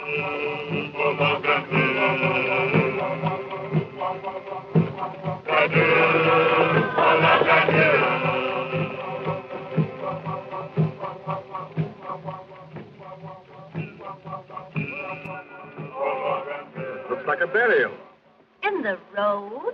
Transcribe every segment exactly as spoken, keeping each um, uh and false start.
Looks like a burial. In the road?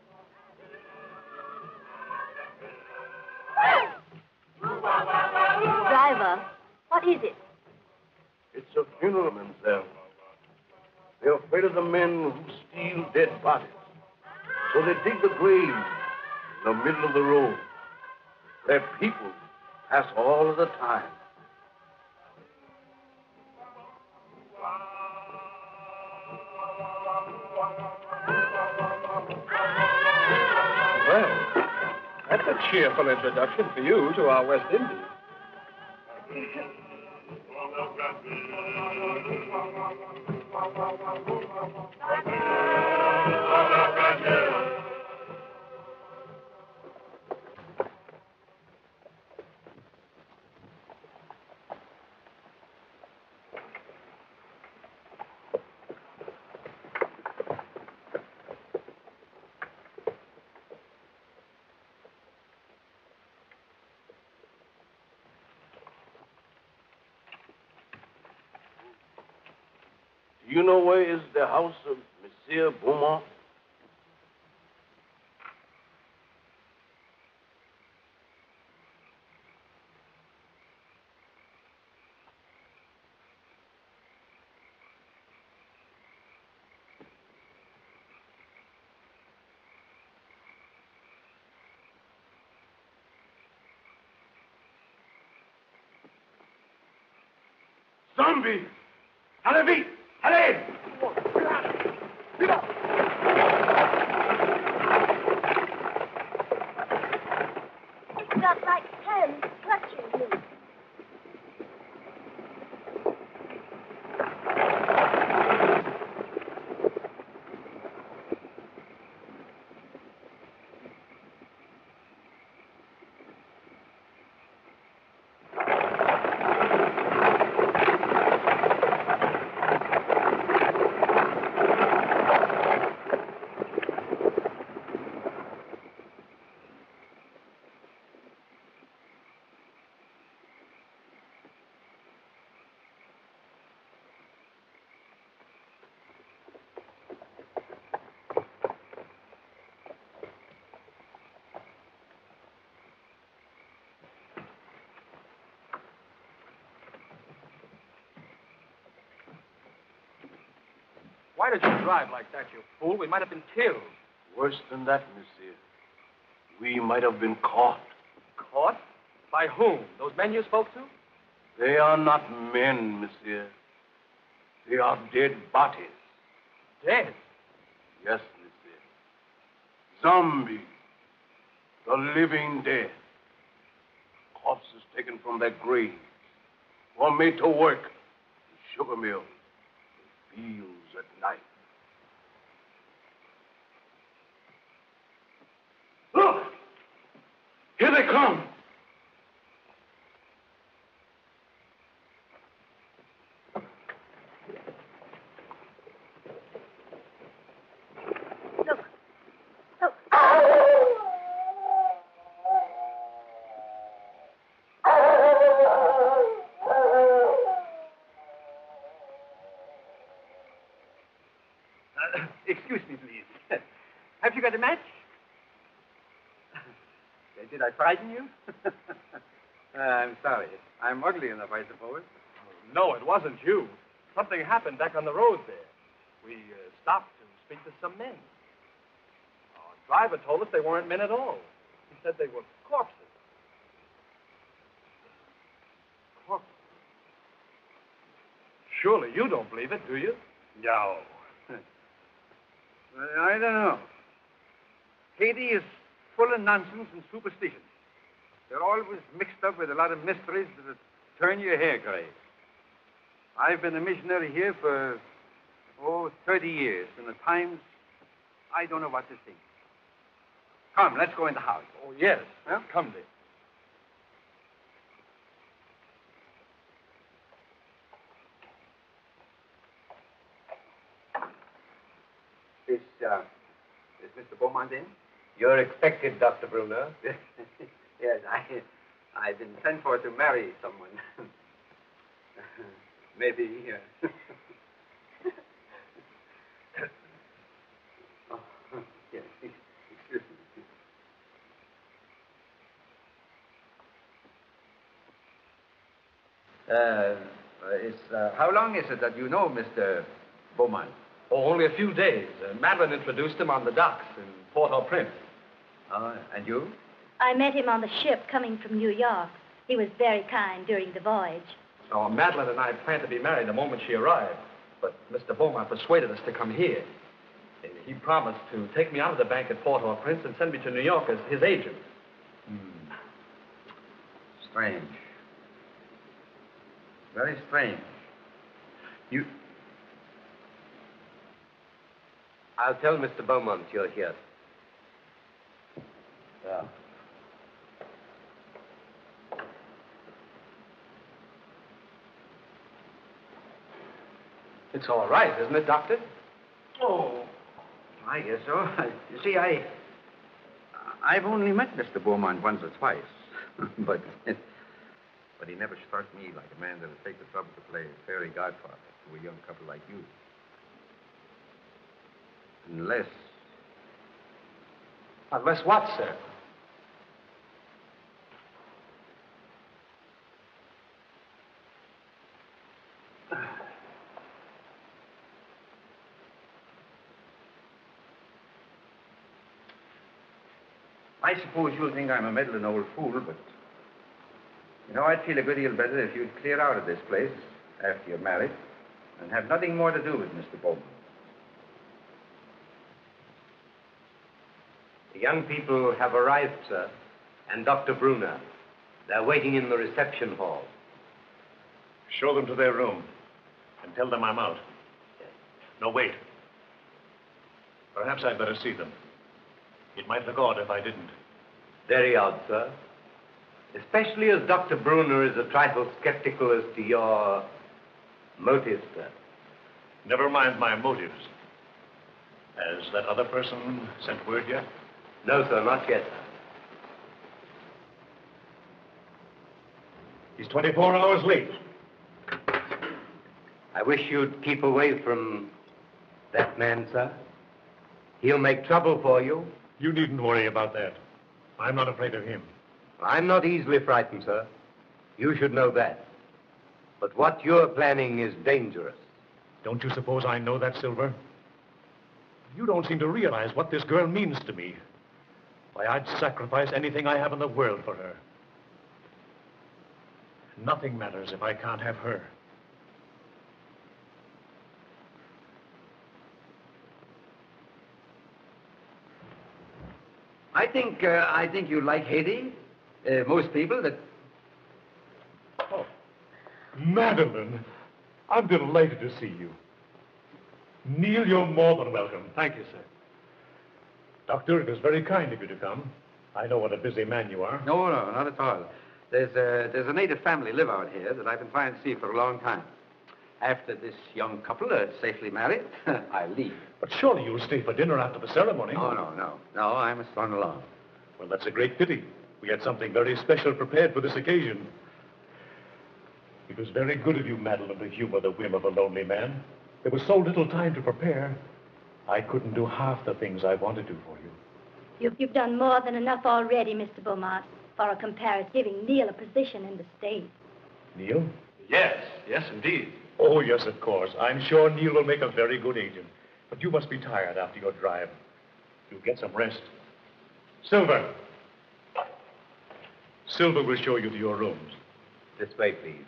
Driver, what is it? It's a funeral, mademoiselle. They're afraid of the men who steal dead bodies. So they dig the grave in the middle of the road, where people pass all of the time. Well, that's a cheerful introduction for you to our West Indies. Do you know where is the house of Monsieur Beaumont? Zombie! Allez vite! Allez! It's got like hands clutching him. Why did you drive like that, you fool? We might have been killed. Worse than that, monsieur. We might have been caught. Caught? By whom? Those men you spoke to? They are not men, monsieur. They are dead bodies. Dead? Yes, monsieur. Zombies. The living dead. Corpses taken from their graves or made to work in sugar mills, fields at night. Look! Here they come! Look. Look. Uh, excuse me, please. Have you got a match? Did I frighten you? uh, I'm sorry. I'm ugly enough, I suppose. No, it wasn't you. Something happened back on the road there. We uh, stopped to speak to some men. Our driver told us they weren't men at all. He said they were corpses. Corpses? Surely you don't believe it, do you? No. Well, I don't know. Haiti is full of nonsense and superstition. They're always mixed up with a lot of mysteries that turn your hair gray. I've been a missionary here for, oh, thirty years, and at times I don't know what to think. Come, let's go in the house. Oh, yes. Huh? Come, dear. uh, is Mister Beaumont in? You're expected, Doctor Bruner. Yes, I, I've been sent for to marry someone. Maybe. Uh... oh, yes, excuse me. Uh, it's, uh, how long is it that you know Mister Beaumont? Oh, only a few days. Uh, Madeline introduced him on the docks in Port-au-Prince. Uh, and you? I met him on the ship coming from New York. He was very kind during the voyage. Oh, Madeline and I planned to be married the moment she arrived. But Mister Beaumont persuaded us to come here. And he promised to take me out of the bank at Port-au-Prince and send me to New York as his agent. Hmm. Strange. Very strange. You... I'll tell Mister Beaumont you're here. Yeah. It's all right, isn't it, Doctor? Oh, I guess so. You see, I... I've only met Mister Beaumont once or twice. but... But he never struck me like a man that'll take the trouble to play fairy godfather to a young couple like you. Unless... Unless what, sir? I suppose you'll think I'm a meddling old fool, but... You know, I'd feel a good deal better if you'd clear out of this place after you're married and have nothing more to do with Mister Beaumont. The young people have arrived, sir, and Doctor Bruner. They're waiting in the reception hall. Show them to their room and tell them I'm out. No, wait. Perhaps I'd better see them. It might look odd if I didn't. Very odd, sir. Especially as Doctor Bruner is a trifle skeptical as to your motives, sir. Never mind my motives. Has that other person sent word yet? No, sir, not yet, sir. He's twenty-four hours late. I wish you'd keep away from that man, sir. He'll make trouble for you. You needn't worry about that. I'm not afraid of him. I'm not easily frightened, sir. You should know that. But what you're planning is dangerous. Don't you suppose I know that, Silver? You don't seem to realize what this girl means to me. Why, I'd sacrifice anything I have in the world for her. Nothing matters if I can't have her. I think, uh, I think you like Haiti. Uh, most people that... Oh, Madeline, I'm delighted to see you. Neil, you're more than welcome. Thank you, sir. Doctor, it was very kind of you to come. I know what a busy man you are. No, no, not at all. There's a, there's a native family live out here that I've been trying to see for a long time. After this young couple are safely married, I'll leave. But surely you'll stay for dinner after the ceremony. No, no, no. No, I must run along. Well, that's a great pity. We had something very special prepared for this occasion. It was very good of you, Madeline, to humor the whim of a lonely man. There was so little time to prepare. I couldn't do half the things I wanted to for you. You've, you've done more than enough already, Mister Beaumont, for a comparative, giving Neil a position in the state. Neil? Yes, yes, indeed. Oh, yes, of course. I'm sure Neil will make a very good agent. But you must be tired after your drive. You'll get some rest. Silver. Silver will show you to your rooms. This way, please.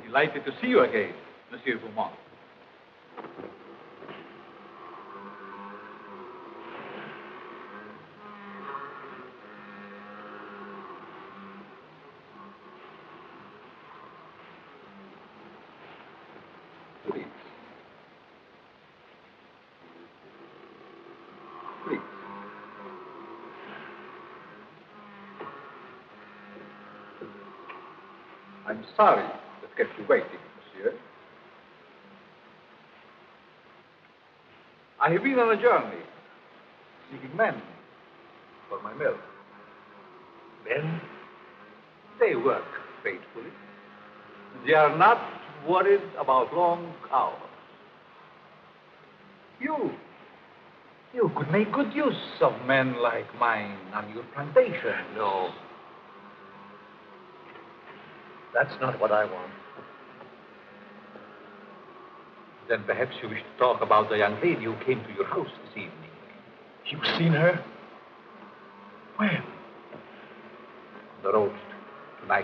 Delighted to see you again, Monsieur Beaumont. Please. Please. I'm sorry that kept you waiting, monsieur. I have been on a journey, seeking men for my mill. Men? They work faithfully. They are not worried about long hours. You, you could make good use of men like mine on your plantation. No. That's not what I want. Then perhaps you wish to talk about the young lady who came to your house this evening. You've seen her? When? On the road tonight.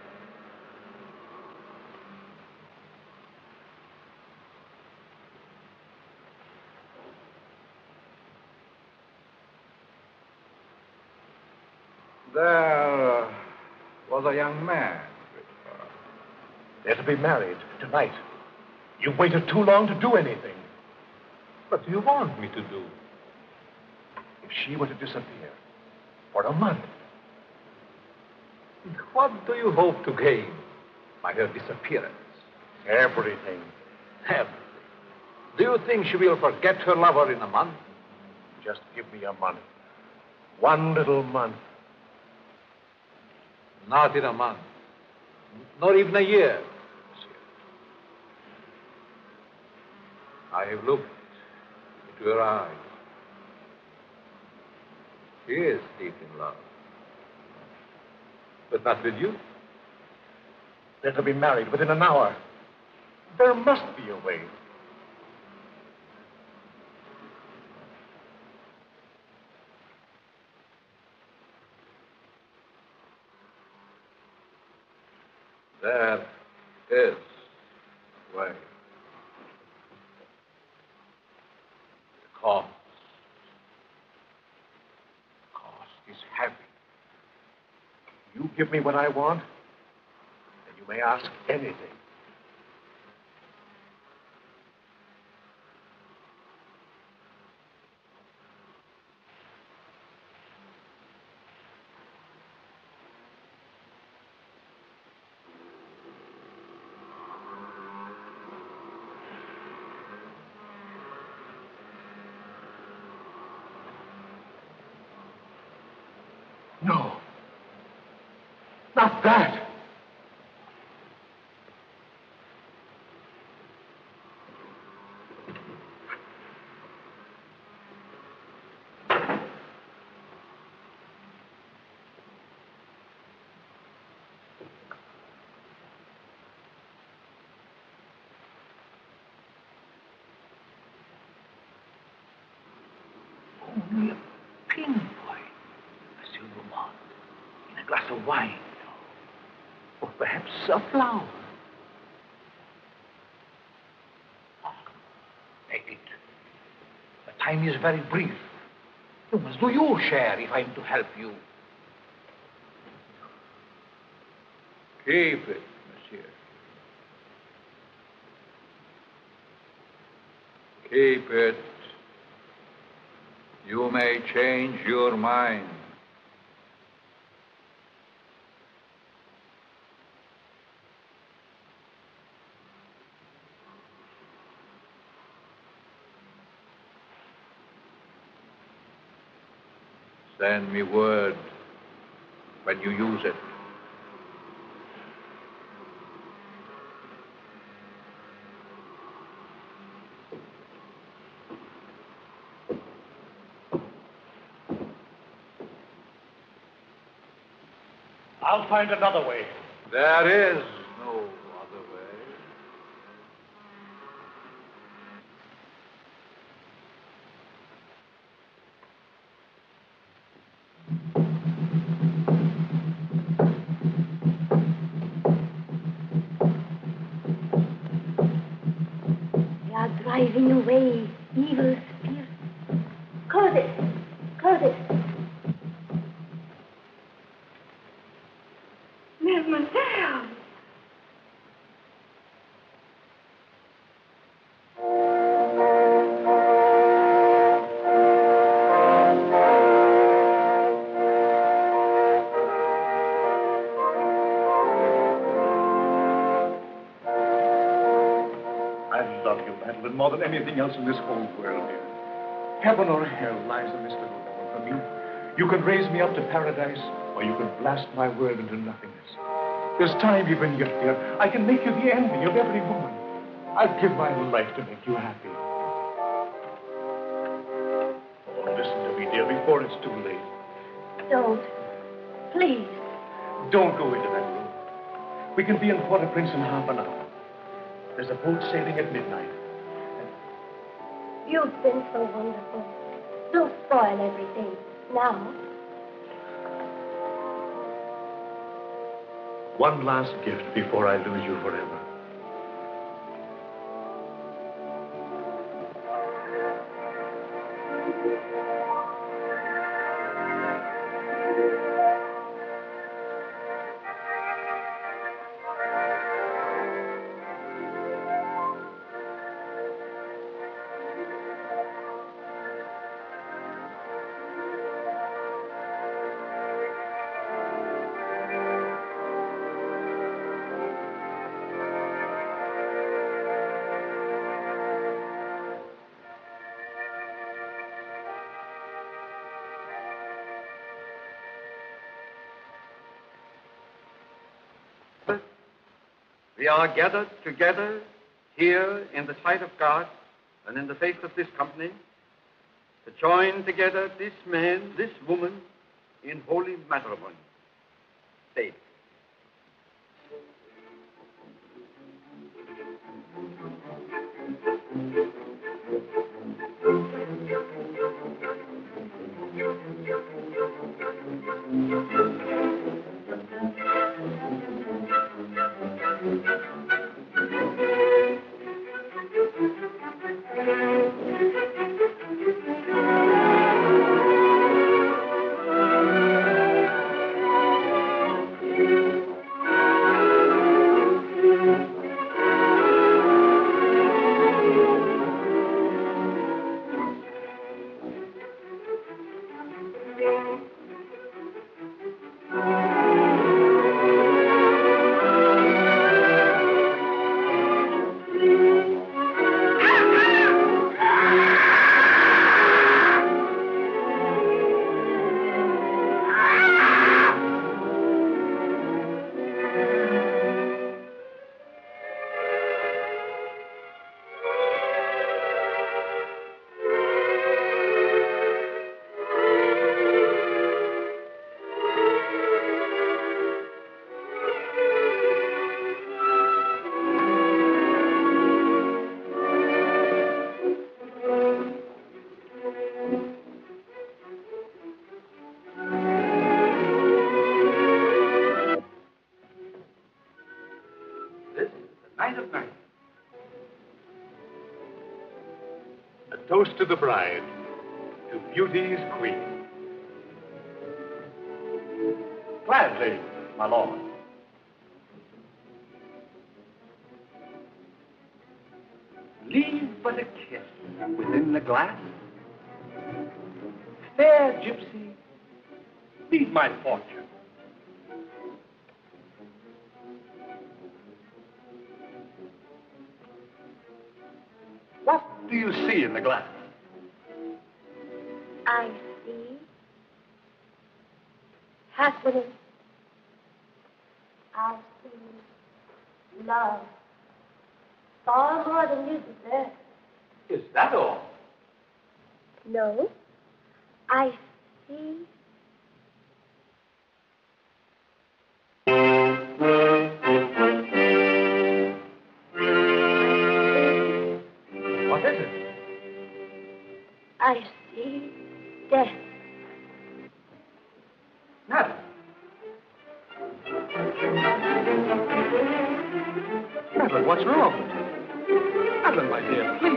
There was a young man. They're to be married tonight. You've waited too long to do anything. What do you want me to do? If she were to disappear for a month, What do you hope to gain by her disappearance? everything. Everything. Do you think she will forget her lover in a month? Just give me a month. One little month. Not in a month. Not even a year, monsieur. I have looked into her eyes. She is deep in love. But not with you. They're to be married within an hour. There must be a way. There is a way. The cost. The cost is heavy. You give me what I want, and you may ask anything. No. Not that. Only a pinpoint, Monsieur Beaumont, in a glass of wine. Or perhaps a flower. Oh, take it. The time is very brief. You must do your share if I'm to help you. Keep it, monsieur. Keep it. You may change your mind. Send me word when you use it. I'll find another way. There is no other way. driving away evil spirits. Close it. Close it. Mademoiselle. More than anything else in this whole world, dear. Heaven or hell lies a mystery for me. You can raise me up to paradise, or you can blast my world into nothingness. There's time even yet, dear. I can make you the envy of every woman. I'd give my life to make you happy. Oh, listen to me, dear, before it's too late. Don't. Please. Don't go into that room. We can be in Port-au-Prince in half an hour. There's a boat sailing at midnight. You've been so wonderful. Don't spoil everything. Now. One last gift before I lose you forever. We are gathered together here in the sight of God and in the face of this company to join together this man, this woman in holy matrimony. Say. Toast to the bride, to beauty's queen. Gladly, my lord. Leave but a kiss within the glass. Fair gypsy, lead my fortune. What do you see in the glass? I see happiness. I see love. Far more than you deserve. Is that all? No. I see. What is it? I see death. Madam. Madeline, what's wrong? Madeline, my dear, please.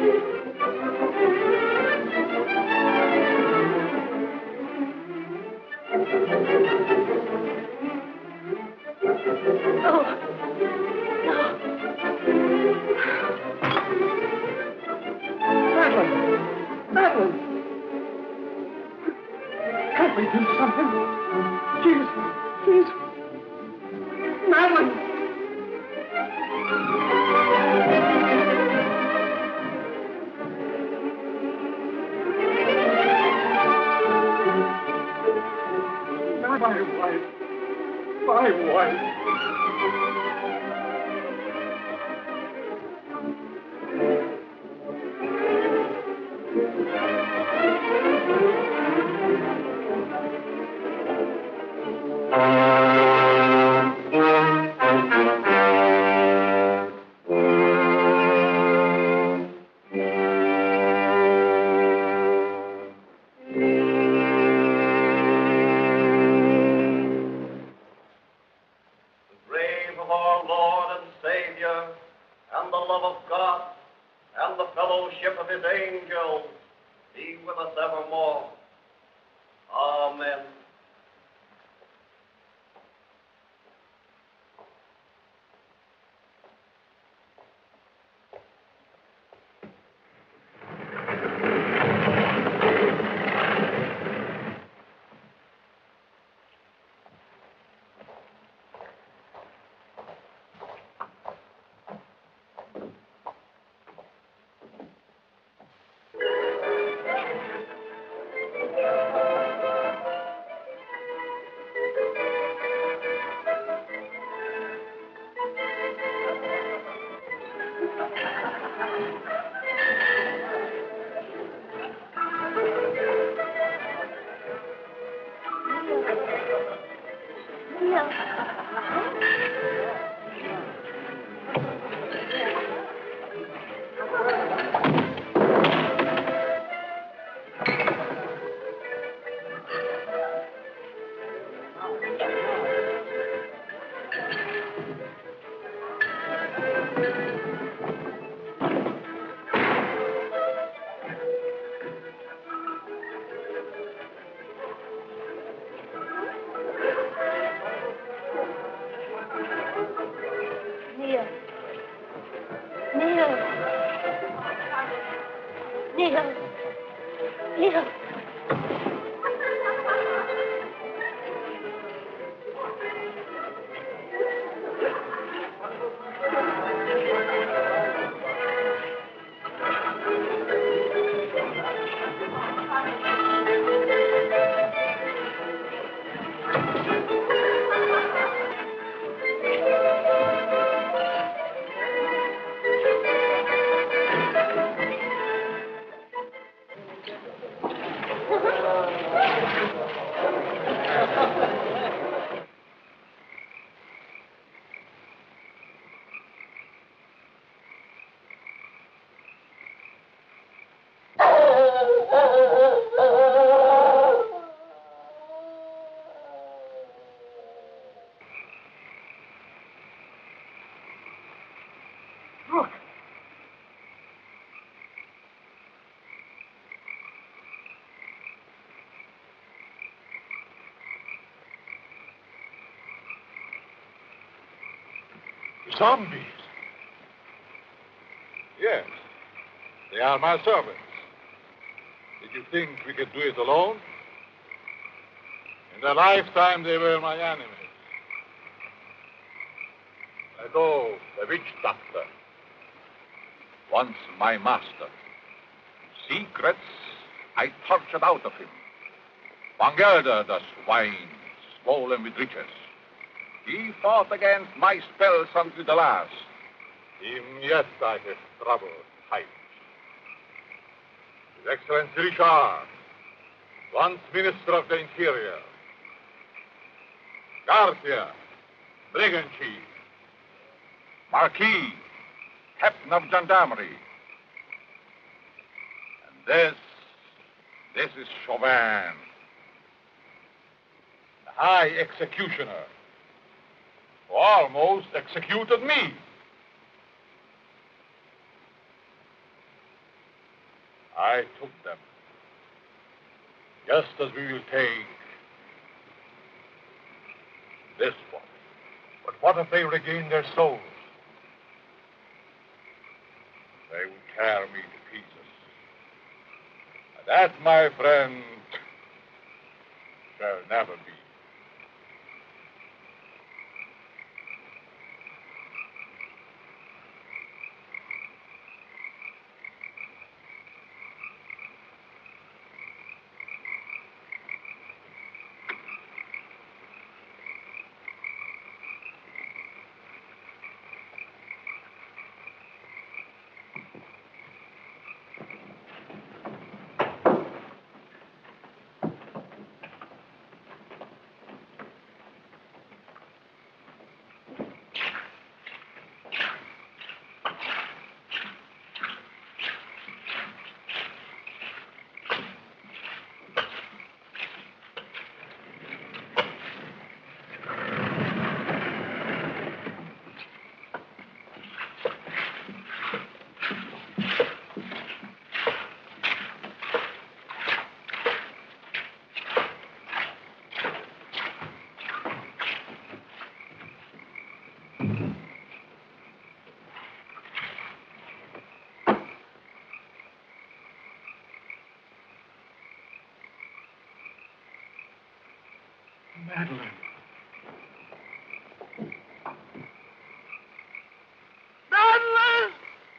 Zombies? Yes. They are my servants. Did you think we could do it alone? In their lifetime, they were my enemies. Although the witch doctor, once my master. Secrets I tortured out of him. Bangerda, the swine, swollen with riches. He fought against my spells until the last. Him yet I have troubled tight. His Excellency Richard, once Minister of the Interior. Garcia, Brigand Chief. Marquis, Captain of Gendarmerie. And this, this is Chauvin, the High Executioner, who almost executed me. I took them. Just as we will take this one. But what if they regain their souls? They will tear me to pieces. And that, my friend, shall never be. Madeline. Madeline!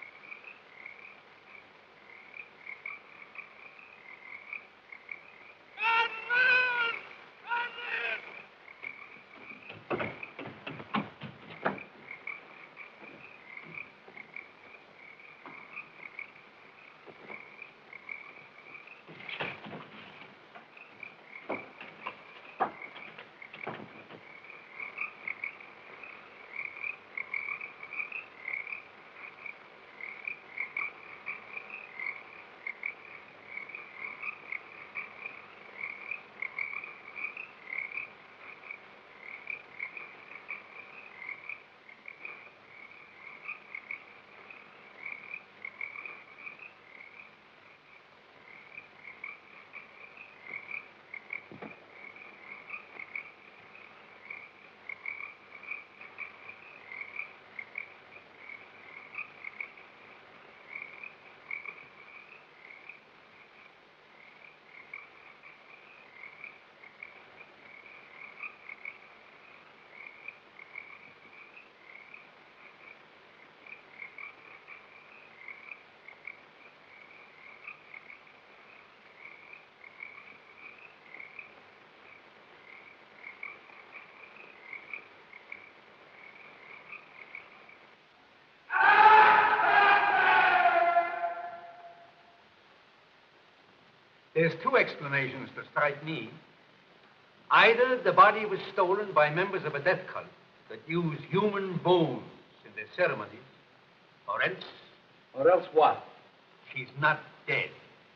There's two explanations that strike me. Either the body was stolen by members of a death cult that use human bones in their ceremonies, or else... Or else what? She's not dead.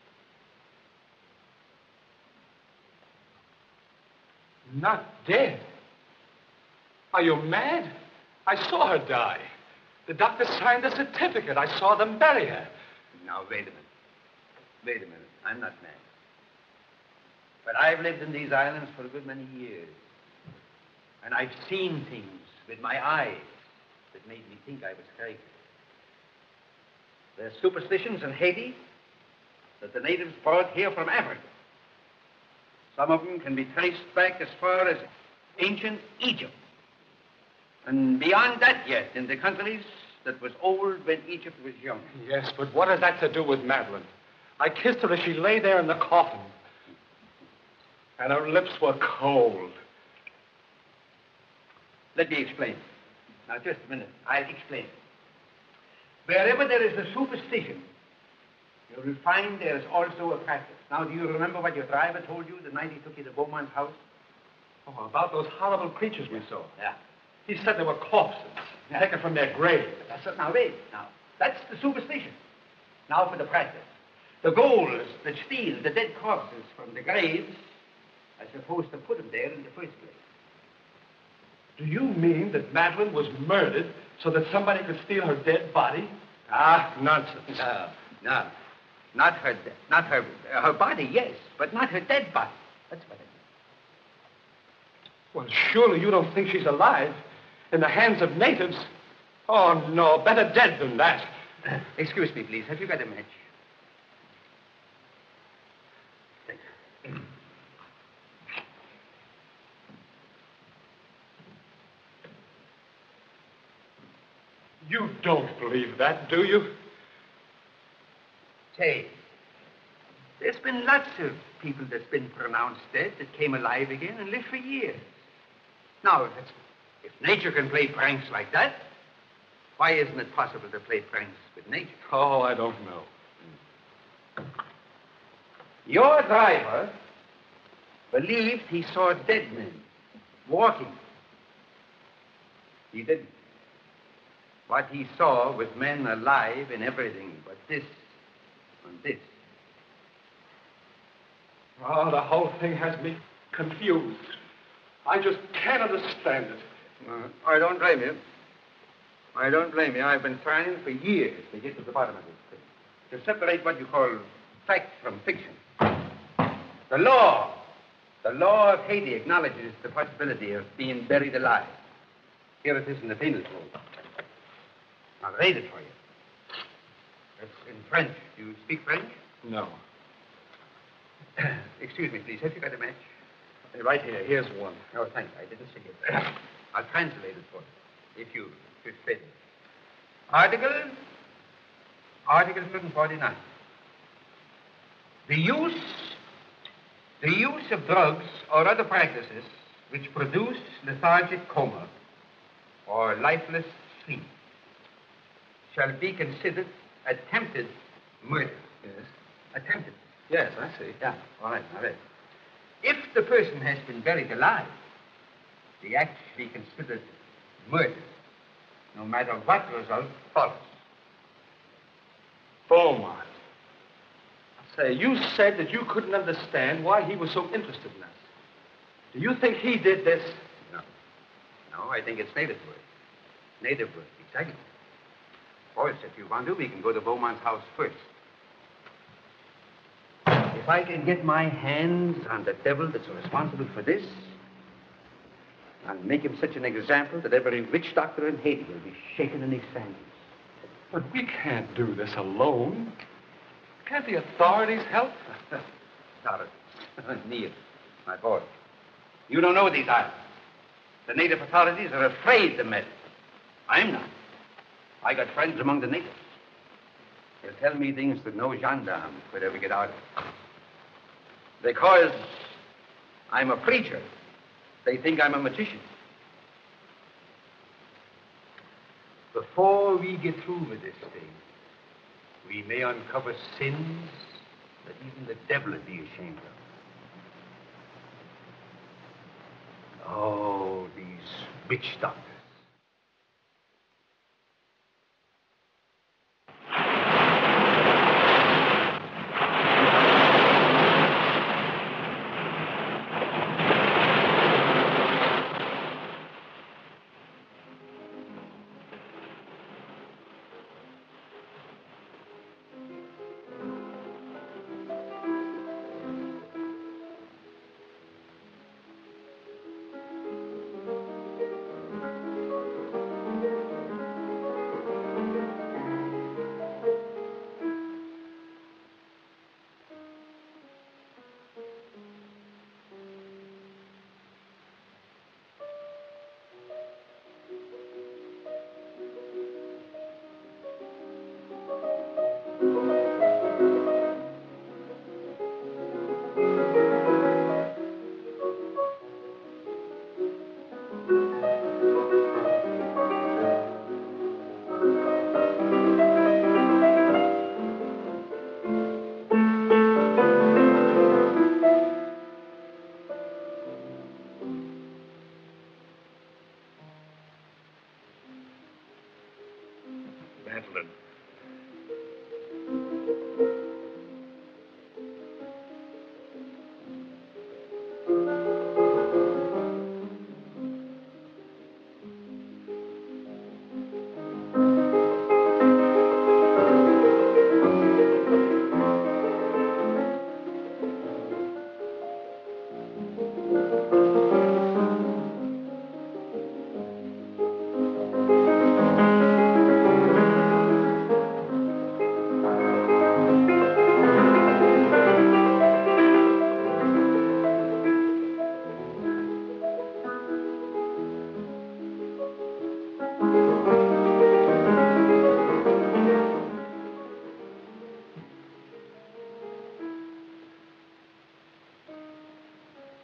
Not dead? Are you mad? I saw her die. The doctor signed a certificate. I saw them bury her. Now, wait a minute. Wait a minute. I'm not mad. But I've lived in these islands for a good many years. And I've seen things with my eyes that made me think I was crazy. There's superstitions in Haiti that the natives brought here from Africa. Some of them can be traced back as far as ancient Egypt. And beyond that yet, in the countries that was old when Egypt was young. Yes, but what has that to do with Madeline? I kissed her as she lay there in the coffin. And her lips were cold. Let me explain. Now, just a minute. I'll explain. Wherever there is a superstition, you will find there is also a practice. Now, do you remember what your driver told you the night he took you to Beaumont's house? Oh, about those horrible creatures we saw. Yeah. He said they were corpses, Yeah. taken from their graves. That's it. Now, wait. Now, that's the superstition. Now for the practice. The ghouls that steal the dead corpses from the graves are supposed to put them there in the first place. Do you mean that Madeline was murdered so that somebody could steal her dead body? Ah, nonsense. No, no. Not her, de- not her, uh, her body, yes, but not her dead body. That's what I mean. Well, surely you don't think she's alive in the hands of natives? Oh, no, better dead than that. Uh, excuse me, please. Have you got a match? Thank you. You don't believe that, do you? Say, there's been lots of people that's been pronounced dead that came alive again and lived for years. Now, if, it's, if nature can play pranks like that, why isn't it possible to play pranks with nature? Oh, I don't know. Your driver believed he saw dead men walking. He didn't. What he saw was men alive in everything but this and this. Oh, the whole thing has me confused. I just can't understand it. Uh, I don't blame you. I don't blame you. I've been trying for years to get to the bottom of this thing. To separate what you call fact from fiction. The law, the law of Haiti acknowledges the possibility of being buried alive. Here it is in the penal code. I'll read it for you. It's in French. Do you speak French? No. Excuse me, please. Have you got a match? Right here. Here's one. Oh, thanks. I didn't see it. I'll translate it for you, if you if it's fit. Article, Article one forty-nine. The use, the use of drugs or other practices which produce lethargic coma or lifeless sleep shall be considered attempted murder. Yes. Attempted. Yes, I see. Yeah, all right, all right. If the person has been buried alive, the act shall be considered murder, no matter what result follows. Beaumont. Say, you said that you couldn't understand why he was so interested in us. Do you think he did this? No. No, I think it's native work. Native work, exactly. Of course, if you want to, we can go to Beaumont's house first. If I can get my hands on the devil that's responsible for this, I'll make him such an example that every witch doctor in Haiti will be shaken in his sandals. But we can't do this alone. Can't the authorities help? Authorities? Neil, my boy. You don't know these islands. The native authorities are afraid to meddle. I'm not. I got friends among the natives. They'll tell me things that no gendarme could ever get out of. Because I'm a preacher, they think I'm a magician. Before we get through with this thing, we may uncover sins that even the devil would be ashamed of. Oh, these witch doctors.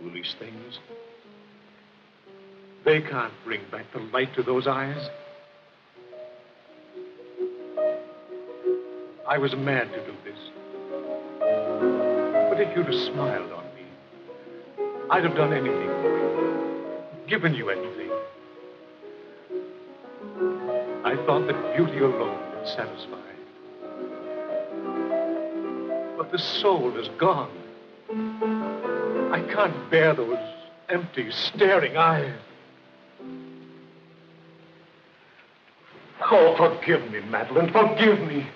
Foolish things. They can't bring back the light to those eyes. I was mad to do this. But if you'd have smiled on me, I'd have done anything for you, given you anything. I thought that beauty alone would satisfy. But the soul is gone. I can't bear those empty, staring eyes. Oh, forgive me, Madeline, forgive me.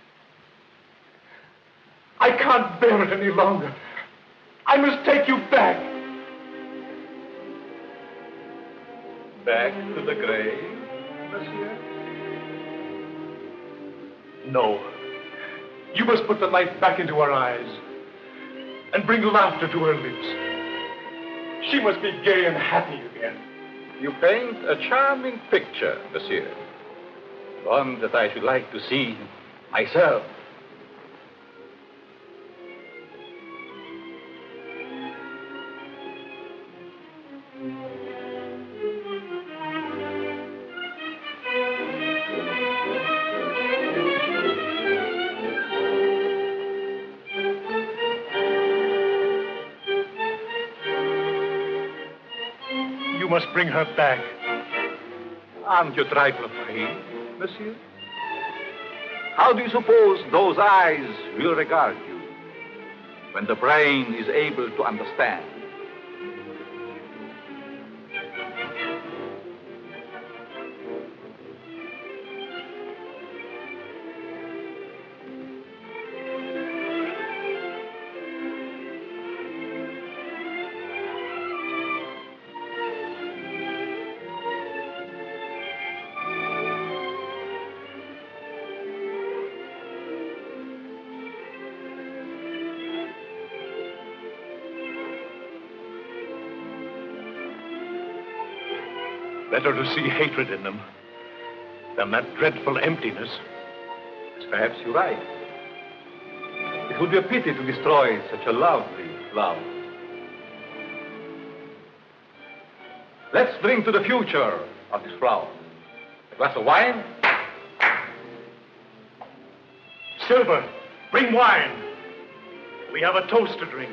I can't bear it any longer. I must take you back. Back to the grave, monsieur? No. You must put the light back into her eyes and bring laughter to her lips. She must be gay and happy again. You paint a charming picture, monsieur. One that I should like to see myself. You must bring her back. Aren't you trifle afraid, monsieur? How do you suppose those eyes will regard you when the brain is able to understand? Better to see hatred in them than that dreadful emptiness. Perhaps you're right. It would be a pity to destroy such a lovely flower. Let's drink to the future of this flower. A glass of wine? Silver, bring wine. We have a toast to drink.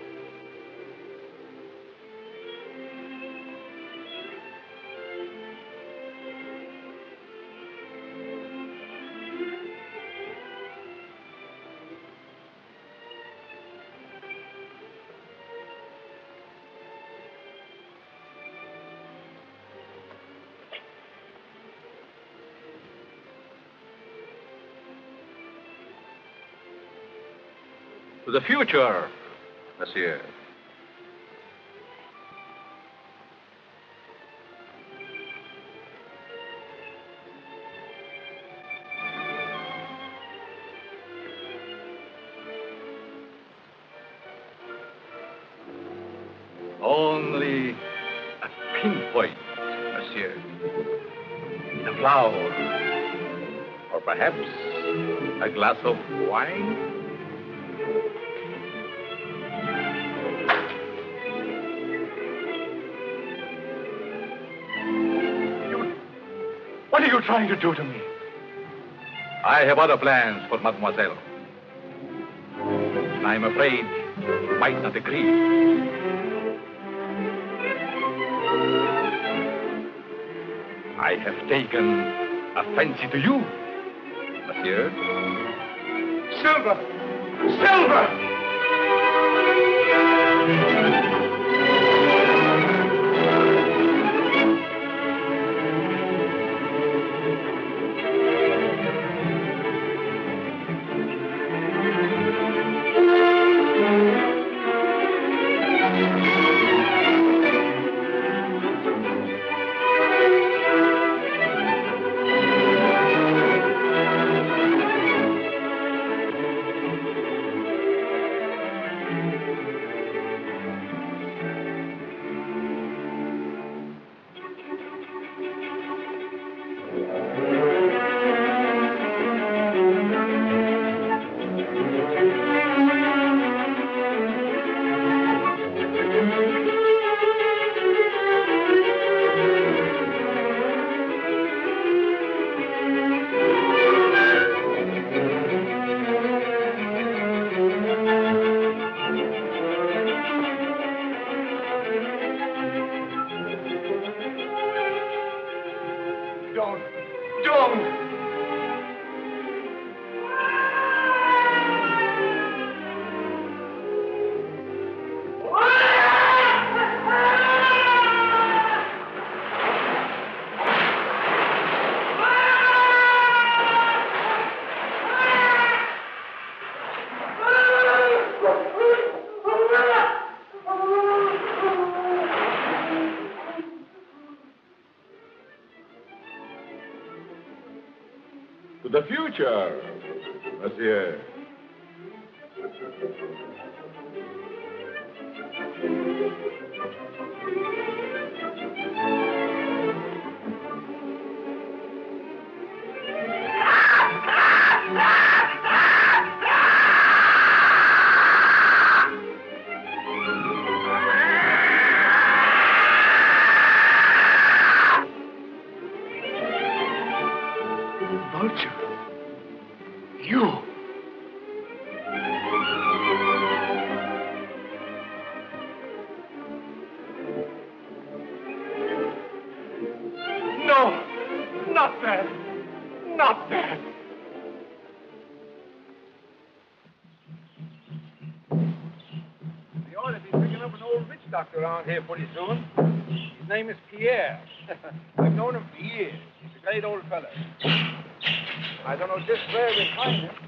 To the future, monsieur. Only a pinpoint, monsieur. In a flower. Or perhaps a glass of wine. What are you trying to do to me? I have other plans for mademoiselle. I'm afraid you might not agree. I have taken a fancy to you, monsieur. Silver! Silver! the future, monsieur. Around here pretty soon. His name is Pierre. I've known him for years. He's a great old fellow. I don't know just where we'll find him.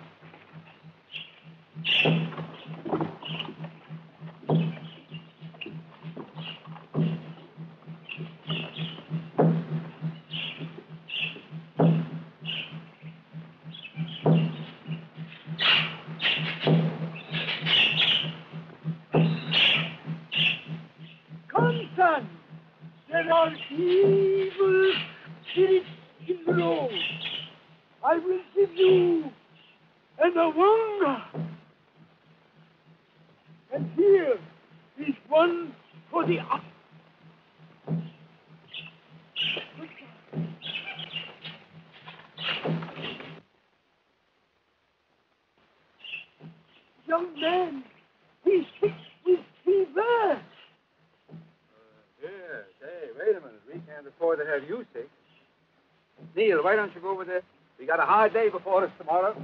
Why don't you go over there? We got a hard day before us tomorrow.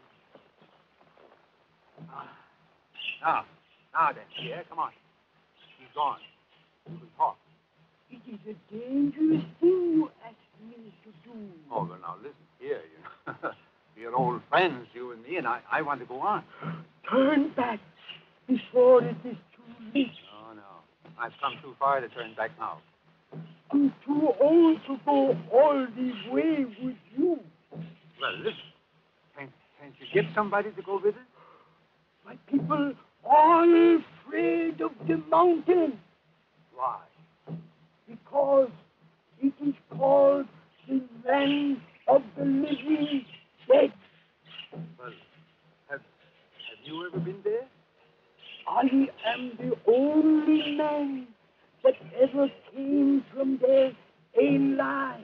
Now, now then, Pierre, come on. He's gone. We can talk. It is a dangerous thing you ask me to do. Oh, well, now, listen here. You know. We're old friends, you and me, and I, I want to go on. Turn back before it is too late. No, no. I've come too far to turn back now. I'm too old to go all the way with you. Well, listen. Can't, can't you get somebody to go with us? My people are afraid of the mountain. Why? Because it is called the land of the living dead. Well, have, have you ever been there? I am the only man that ever came from there alive.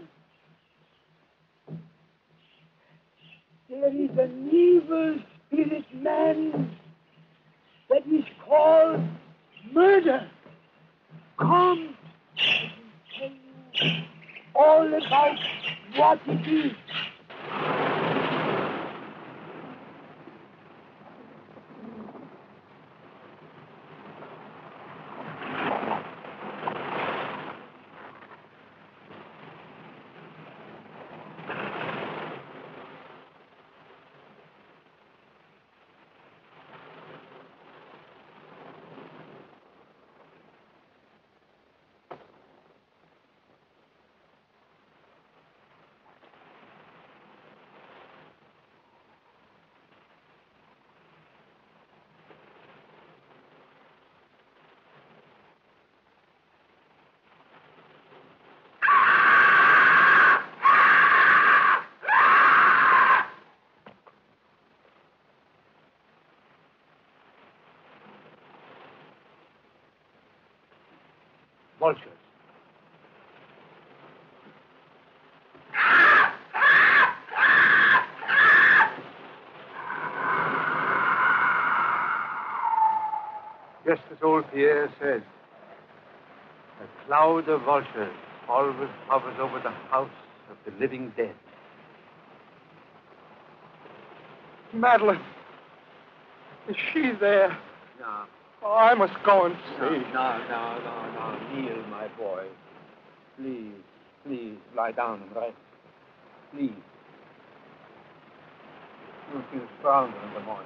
There is an evil spirit man that is called murder. Come, I will tell you all about what it is. Vultures. Just as old Pierre said, a cloud of vultures always hovers over the house of the living dead. Madeline. Is she there? No. Oh, I must go and No, see. no, no, no, no. Kneel, my boy. Please, please, lie down and rest. Please. You'll feel stronger in the morning.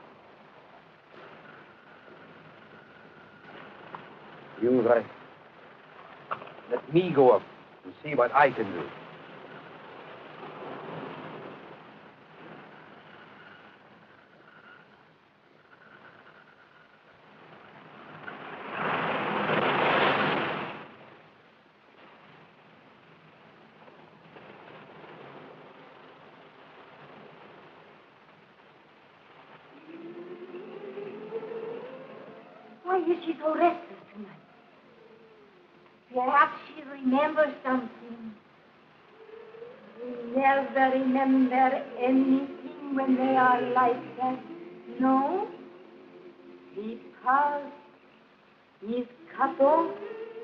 You rest. Let me go up and see what I can do. is she so restless tonight? Perhaps she remembers something. They never remember anything when they are like that. No? Because he's cut off.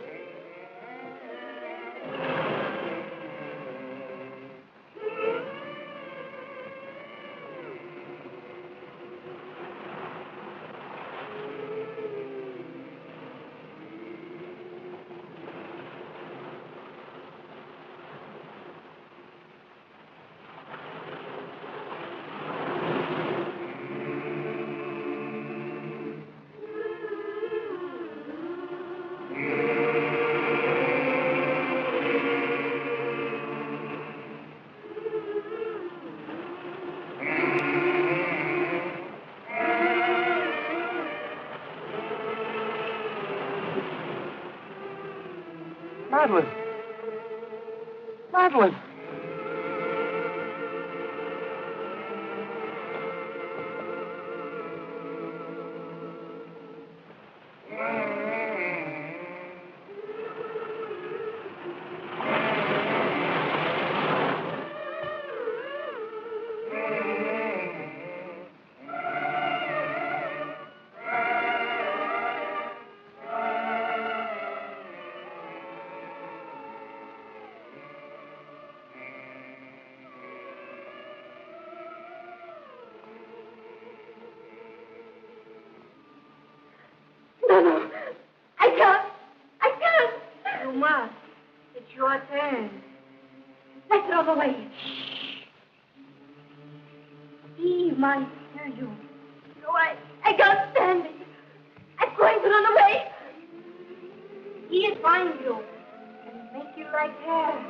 Madeline. Madeline. No, no. I can't. I can't. You must. It's your turn. Let's run away. He might hear you. No, I, I can't stand it. I'm going to run away. He'll find you and make you like her.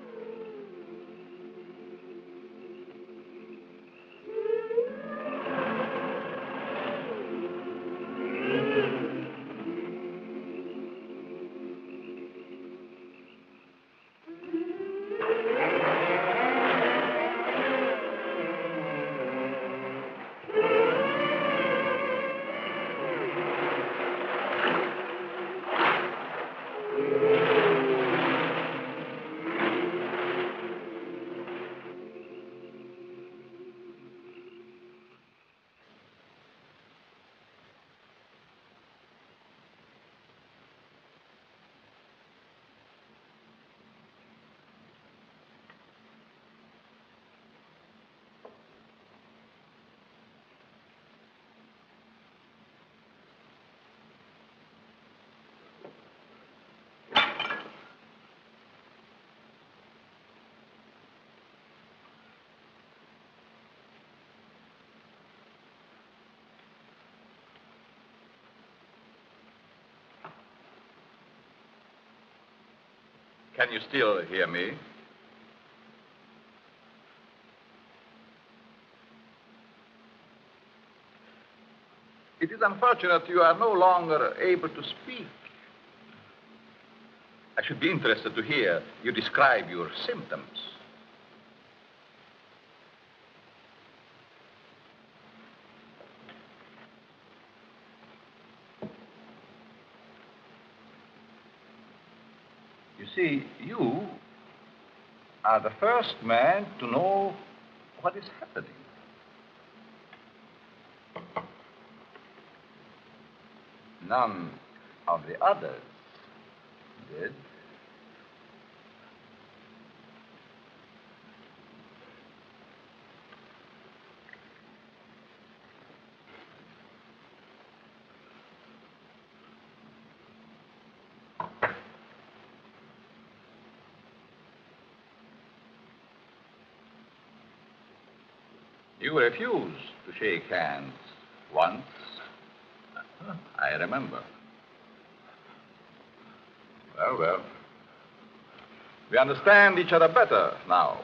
Can you still hear me? It is unfortunate you are no longer able to speak. I should be interested to hear you describe your symptoms. You see, you are the first man to know what is happening. None of the others did. You refused to shake hands once. I remember. Well, well. We understand each other better now.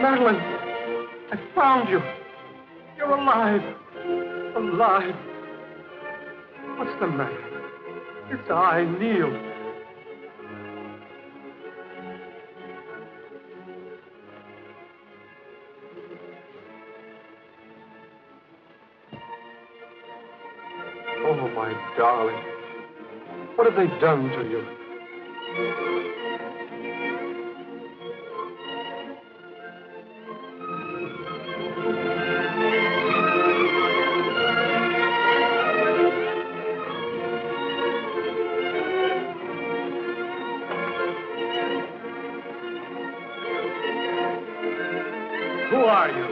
Madeline, I found you. You're alive. Alive. What's the matter? It's I, Neil. Oh, my darling. What have they done to you? Who are you?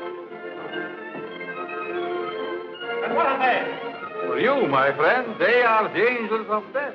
And what are they? For you, my friend, they are the angels of death.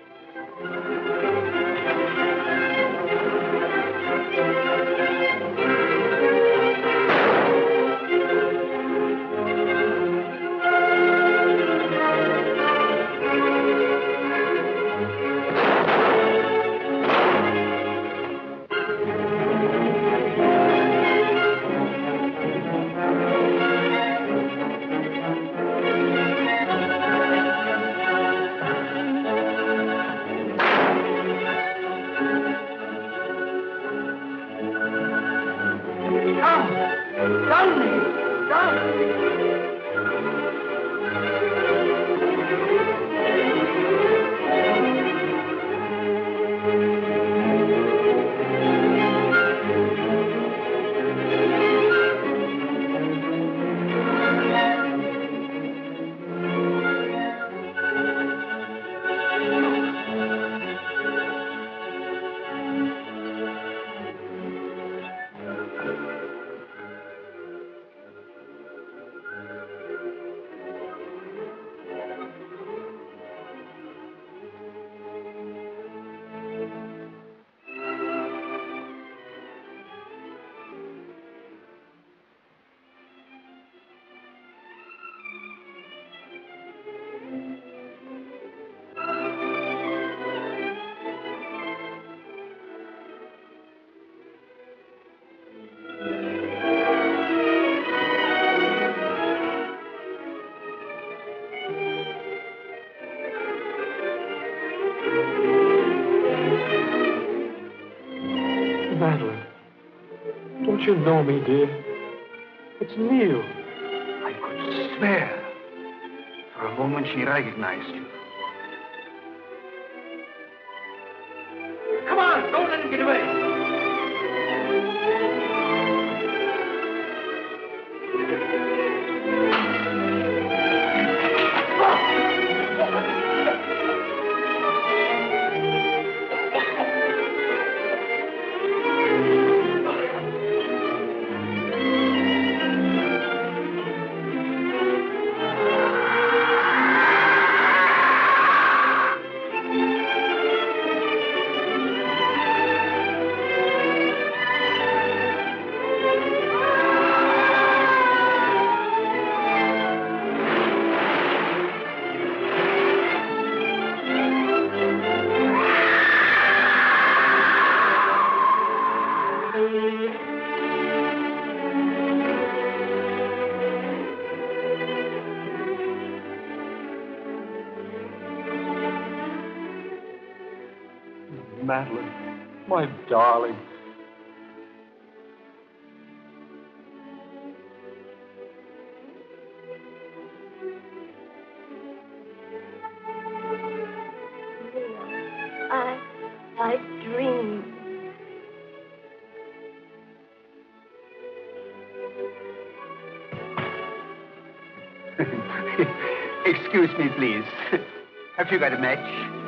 Madeline, don't you know me, dear? It's Neil. I could swear. For a moment she recognized you. Come on, don't let him get away. Madeline, my darling. I, I dreamed. Excuse me, please. Have you got a match?